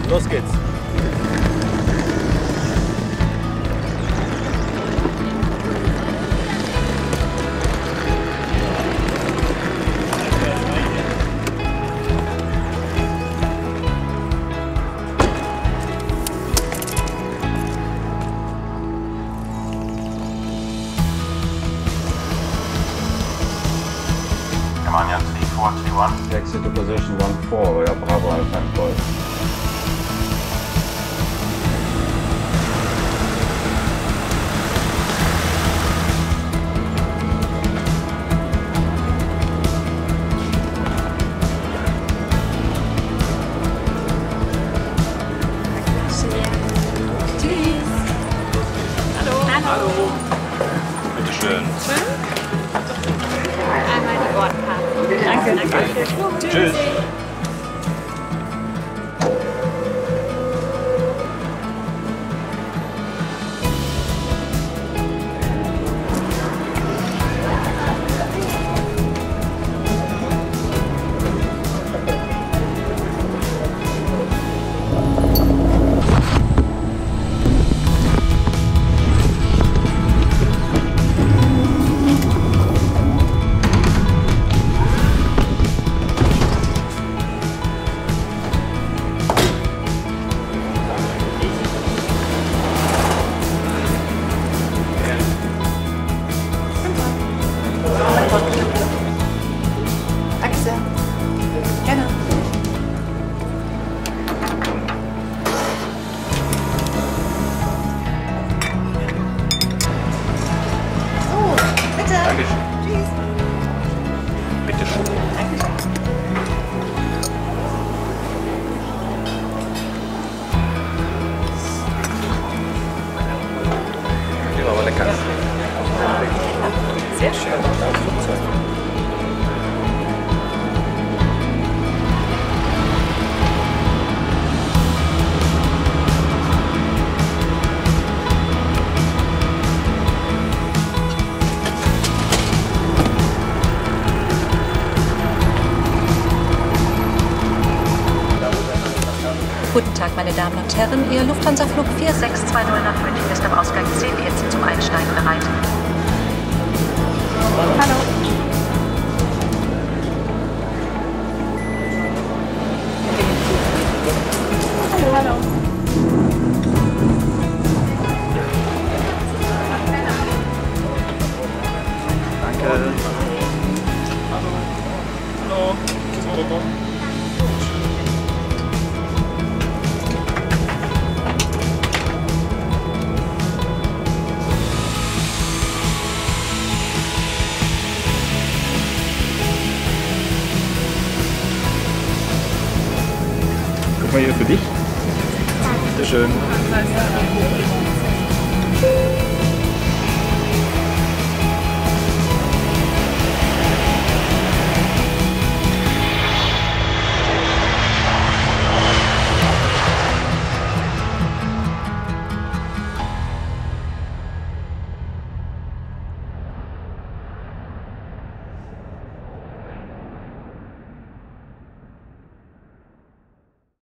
Los geht's. Come on, Yankee 431. Exit to position 1-4, Royal Bravo Alpha Golf. Hallo. Bitte schön. Einmal die Bordkarte. Danke. Tschüss. Achse. Gerne. So, bitte. Dankeschön. Tschüss. Bitte schön. Die war aber lecker. Sehr schön. Guten Tag, meine Damen und Herren. Ihr Lufthansa-Flug 4620 nach München ist am Ausgang C14 zum Einsteigen bereit. Hallo. Hallo. Danke. Hallo. Hallo. Guck mal hier für dich. Bitte schön.